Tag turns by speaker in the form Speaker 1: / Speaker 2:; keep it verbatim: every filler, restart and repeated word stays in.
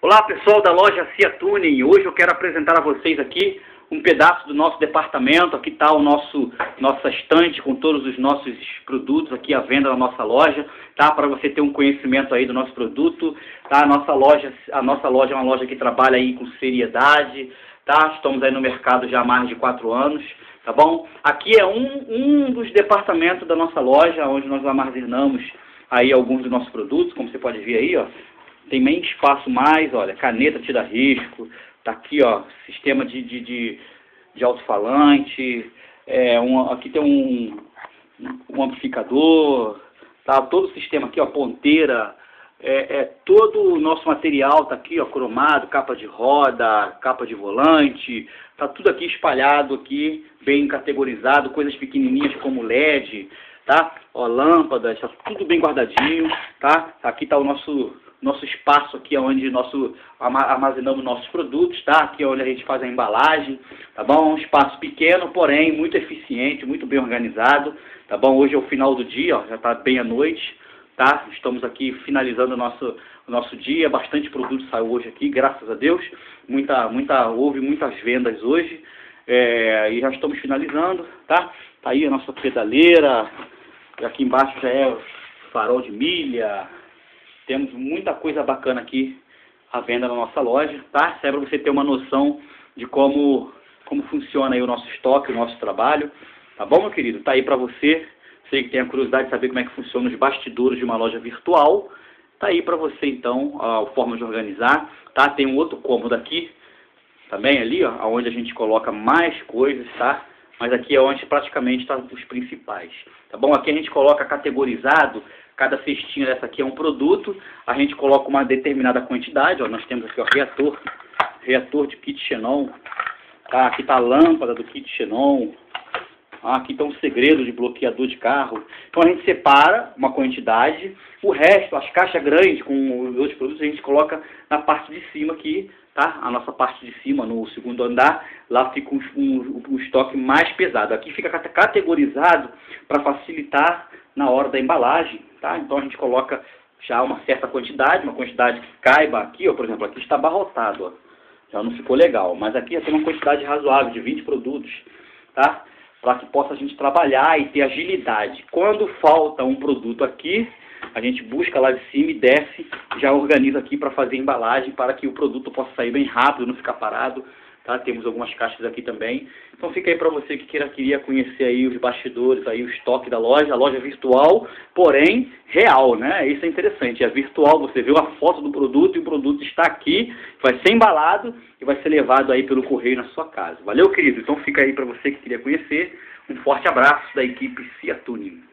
Speaker 1: Olá pessoal da loja Cia Tuning, hoje eu quero apresentar a vocês aqui um pedaço do nosso departamento. Aqui está o nosso nossa estante com todos os nossos produtos aqui à venda na nossa loja, tá? Para você ter um conhecimento aí do nosso produto, tá? A nossa loja, a nossa loja é uma loja que trabalha aí com seriedade, tá? Estamos aí no mercado já há mais de quatro anos, tá bom? Aqui é um, um dos departamentos da nossa loja, onde nós armazenamos aí alguns dos nossos produtos, como você pode ver aí, ó. Tem nem espaço mais, olha, caneta tira risco, tá aqui, ó, sistema de, de, de, de alto-falante, é, um, aqui tem um, um amplificador, tá, todo o sistema aqui, ó, ponteira, é, é, todo o nosso material tá aqui, ó, cromado, capa de roda, capa de volante, tá tudo aqui espalhado aqui, bem categorizado, coisas pequenininhas como L E D, tá, ó, lâmpadas, tá tudo bem guardadinho, tá, aqui tá o nosso... nosso espaço aqui é onde nosso, armazenamos nossos produtos, tá? Aqui é onde a gente faz a embalagem, tá bom? Um espaço pequeno, porém muito eficiente, muito bem organizado, tá bom? Hoje é o final do dia, ó, já está bem à noite, tá? Estamos aqui finalizando o nosso, o nosso dia, bastante produto saiu hoje aqui, graças a Deus, muita, muita, houve muitas vendas hoje, é, e já estamos finalizando, tá? Tá aí a nossa pedaleira, aqui embaixo já é o farol de milha. Temos muita coisa bacana aqui à venda na nossa loja, tá? Isso é para você ter uma noção de como, como funciona aí o nosso estoque, o nosso trabalho, tá bom, meu querido? Tá aí para você, sei que tem a curiosidade de saber como é que funciona os bastidores de uma loja virtual, tá aí para você então a forma de organizar, tá? Tem um outro cômodo aqui, também ali, ó, onde a gente coloca mais coisas, tá? Mas aqui é onde praticamente estão os principais, tá bom? Aqui a gente coloca categorizado. Cada cestinha dessa aqui é um produto, a gente coloca uma determinada quantidade, ó, nós temos aqui, ó, reator, reator de kit xenon, tá? Aqui está a lâmpada do kit xenon, ah, aqui está um segredo de bloqueador de carro. Então a gente separa uma quantidade, o resto, as caixas grandes com os outros produtos, a gente coloca na parte de cima aqui, tá? A nossa parte de cima, no segundo andar, lá fica um, um, um estoque mais pesado. Aqui fica categorizado para facilitar na hora da embalagem, tá? Então a gente coloca já uma certa quantidade, uma quantidade que caiba aqui, ó, por exemplo, aqui está abarrotado, ó, já não ficou legal, mas aqui já tem uma quantidade razoável de vinte produtos, tá? Para que possa a gente trabalhar e ter agilidade. Quando falta um produto aqui, a gente busca lá de cima e desce, já organiza aqui para fazer embalagem, para que o produto possa sair bem rápido, não ficar parado, tá? Temos algumas caixas aqui também. Então fica aí para você que queira, queria conhecer aí os bastidores, aí o estoque da loja, a loja virtual, porém real, né? Isso é interessante, é virtual, você vê a foto do produto e o produto está aqui, vai ser embalado e vai ser levado aí pelo correio na sua casa. Valeu, querido? Então fica aí para você que queria conhecer. Um forte abraço da equipe Cia Tuning.